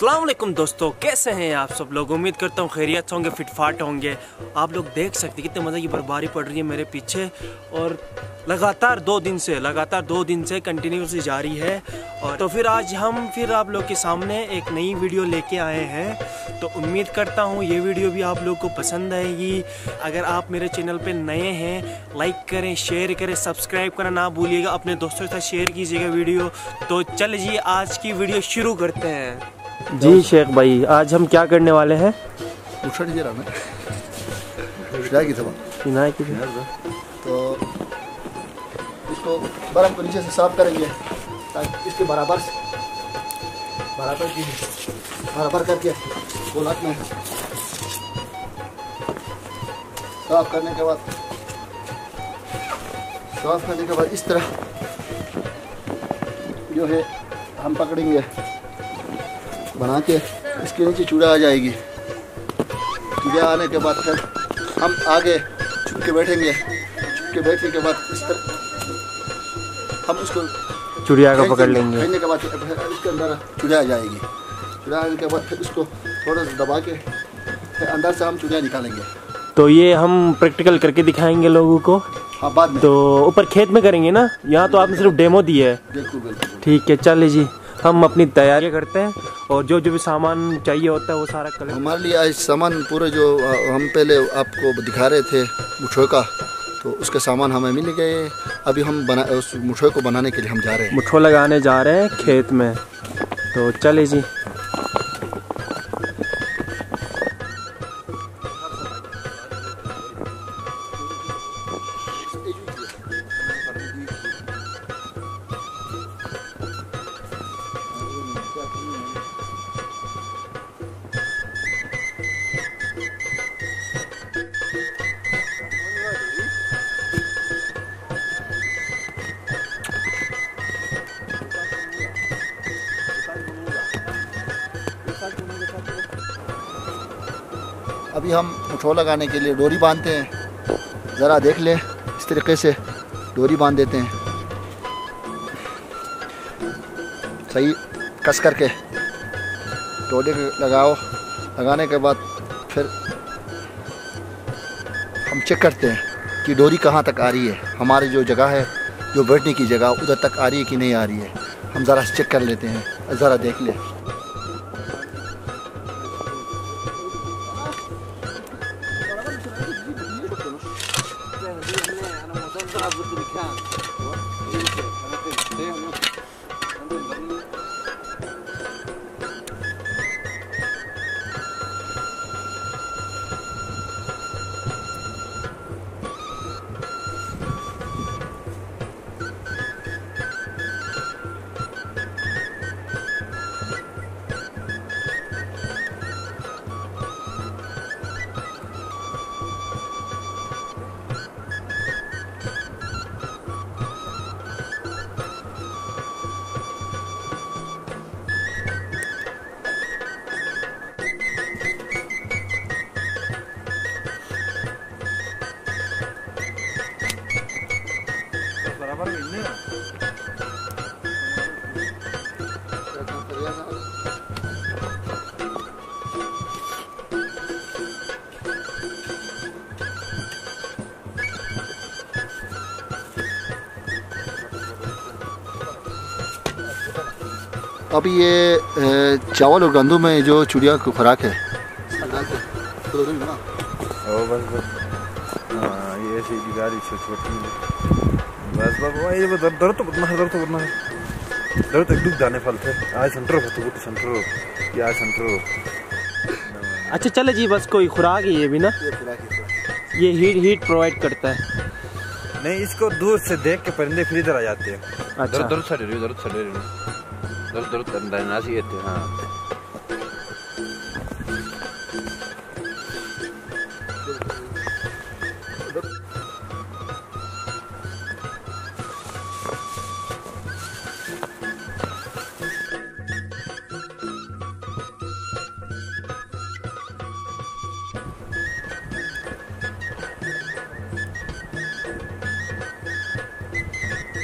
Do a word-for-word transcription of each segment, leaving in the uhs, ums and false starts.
अस्सलाम वालेकुम दोस्तों, कैसे हैं आप सब लोग। उम्मीद करता हूँ खैरियत होंगे, फिटफाट होंगे। आप लोग देख सकते हैं कितने मज़े की बर्फबारी पड़ रही है मेरे पीछे, और लगातार दो दिन से लगातार दो दिन से कंटिन्यूसली जारी है। और तो फिर आज हम फिर आप लोग के सामने एक नई वीडियो लेके आए हैं। तो उम्मीद करता हूँ ये वीडियो भी आप लोग को पसंद आएगी। अगर आप मेरे चैनल पे नए हैं, लाइक करें, शेयर करें, सब्सक्राइब करना ना भूलिएगा, अपने दोस्तों के साथ शेयर कीजिएगा वीडियो। तो चल जी, आज की वीडियो शुरू करते हैं। जी शेख भाई, आज हम क्या करने वाले हैं? तो इसको बर्फ को नीचे से साफ करेंगे ताकि इसके बराबर बराबर की बराबर करके गोलाक में साफ करने के बाद साफ करने के बाद इस तरह जो है हम पकड़ेंगे बना के, इसके नीचे चूड़ा आ जाएगी। चूड़ा आने के बाद फिर हम आगे छुप के बैठेंगे। छुप के बैठने के बाद इस तरह हम उसको चूड़िया को पकड़ लेंगे। फेंकने के बाद इसके अंदर चूड़ा आ जाएगी। चूड़ा आने के बाद फिर इसको थोड़ा सा दबा के फिर अंदर से हम चूड़िया निकालेंगे। तो ये हम प्रैक्टिकल करके दिखाएंगे लोगों को। हाँ, बाद में। तो ऊपर खेत में करेंगे ना, यहाँ तो आपने सिर्फ डेमो दी है। बिल्कुल बिल्कुल। ठीक है, चलिए जी, हम अपनी तैयारी करते हैं और जो जो भी सामान चाहिए होता है वो सारा कलेक्ट। हमारे लिए आज सामान पूरे जो हम पहले आपको दिखा रहे थे मुठोए का, तो उसके सामान हमें मिल गए। अभी हम बना उस मुठोए को बनाने के लिए हम जा रहे हैं। मुठो लगाने जा रहे हैं खेत में। तो चलिए जी। अभी हम मुठो लगाने के लिए डोरी बांधते हैं। ज़रा देख लें, इस तरीके से डोरी बांध देते हैं सही कस करके। डोरी लगाओ, लगाने के बाद फिर हम चेक करते हैं कि डोरी कहाँ तक आ रही है। हमारी जो जगह है, जो बैठने की जगह, उधर तक आ रही है कि नहीं आ रही है। हम ज़रा चेक कर लेते हैं, ज़रा देख लें। अभी ये चावल और गंदम में जो चिड़िया की खुराक है। ये ऐसी गाड़ी छोटी बस बाबा, ये दर दर तो बदना है, दर तो बदना है, दर तो दुख जाने फल थे। आज सेंटर हो तो सेंटर या सेंटर। अच्छा चले जी, बस कोई खुराक ही है भी ना। ये हीट हीट प्रोवाइड करता है। नहीं, इसको दूर से देख के परिंदे फिर इधर आ जाते हैं। अच्छा, दर दर छड़े रही, दर छड़े रही, दर दर तंदा नासी है। हाँ,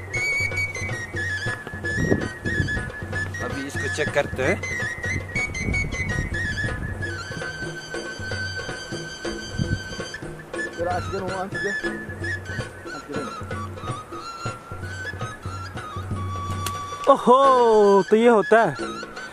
चेक करते हैं। ओहो, तो ये होता है।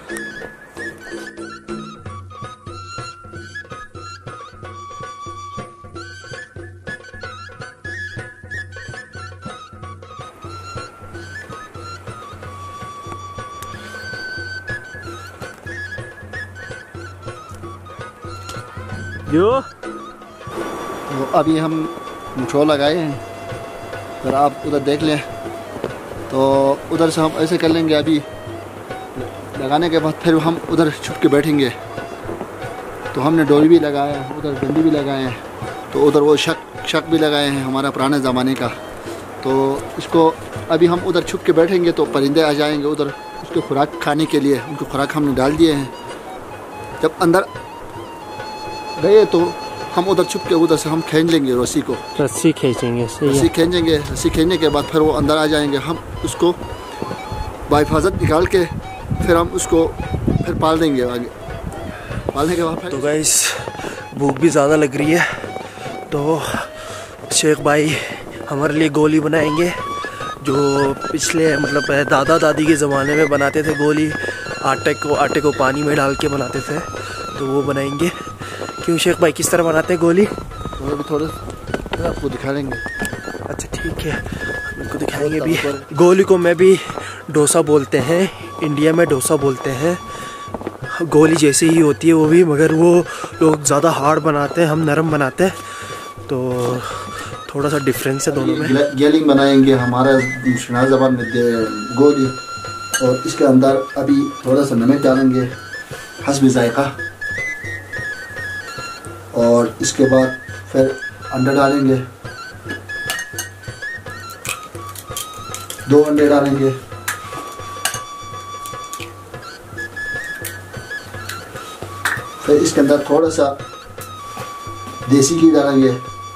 यो तो अभी हम मुछो लगाए हैं, अगर आप उधर देख लें तो उधर से हम ऐसे कर लेंगे। अभी लगाने के बाद फिर हम उधर छुप के बैठेंगे। तो हमने डोरी भी लगाया है, उधर डंडी भी लगाए हैं, तो उधर वो शक शक भी लगाए हैं हमारा पुराने ज़माने का। तो इसको अभी हम उधर छुप के बैठेंगे तो परिंदे आ जाएंगे उधर उसके खुराक खाने के लिए। उनको खुराक हमने डाल दिए हैं। जब अंदर गए तो हम उधर छुप के उधर से हम खींच लेंगे रस्सी को, रस्सी खींचेंगे, रस्सी खींचेंगे। रस्सी खींचने के बाद फिर वो अंदर आ जाएंगे। हम उसको बाहिफाजत निकाल के फिर हम उसको फिर पाल देंगे आगे। पालने के बाद तो गाइस भूख भी ज़्यादा लग रही है, तो शेख भाई हमारे लिए गोली बनाएंगे, जो पिछले मतलब दादा दादी के ज़माने में बनाते थे गोली। आटे को आटे को पानी में डाल के बनाते थे, तो वो बनाएंगे। क्यों शेख भाई, किस तरह बनाते हैं गोली? वो भी थोड़ा आपको दिखा लेंगे। अच्छा ठीक है, उनको दिखाएंगे भी। गोली को मैं भी डोसा बोलते हैं, इंडिया में डोसा बोलते हैं। गोली जैसी ही होती है वो भी, मगर वो लोग ज़्यादा हार्ड बनाते हैं, हम नरम बनाते हैं, तो थोड़ा सा डिफरेंस है दोनों में। गेलिंग बनाएंगे हमारा शनाज ज़बान में गोली, और इसके अंदर अभी थोड़ा सा नमक डालेंगे हस्ब जायका, और इसके बाद फिर अंडा डालेंगे, दो अंडे डालेंगे। फिर इसके अंदर थोड़ा सा देसी घी डालेंगे।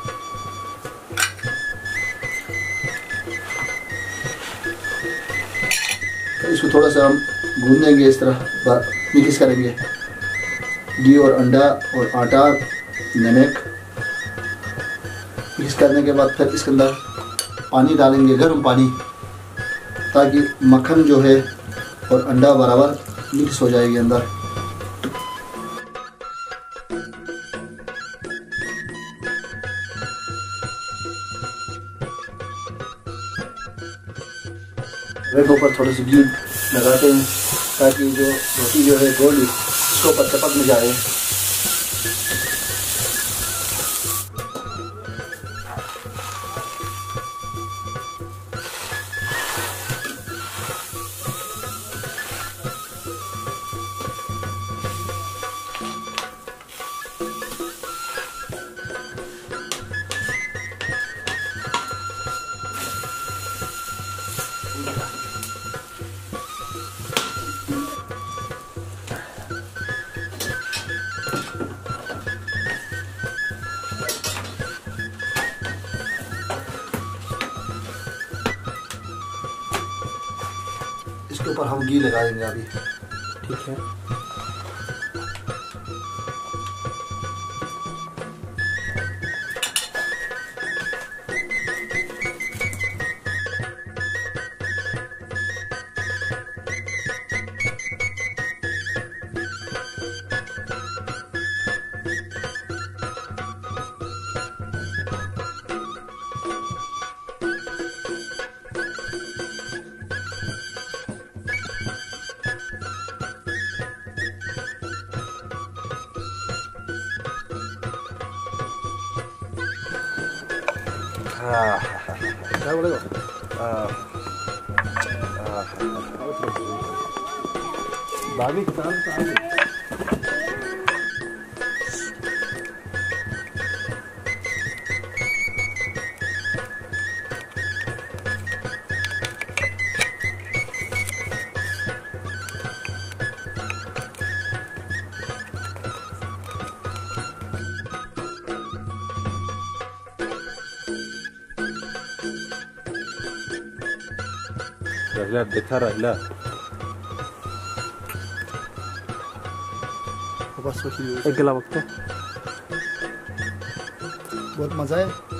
फिर इसको थोड़ा सा हम गूंदेंगे, इस तरह मिक्स करेंगे। घी और अंडा और आटा, नमक मिक्स करने के बाद फिर इसके अंदर पानी डालेंगे, गर्म पानी, ताकि मक्खन जो है और अंडा बराबर मिक्स हो जाएगी अंदर। ब्रेड के ऊपर थोड़ी सी घी लगाते हैं ताकि जो रोटी जो है गोली उसके ऊपर चपक में जाए। इसके ऊपर हम घी लगा देंगे अभी। ठीक है। क्या बोलेगा? बागी किसान का आगे। रहला देखा रहला बस वही एक गिला वक्त बहुत मज़ा है।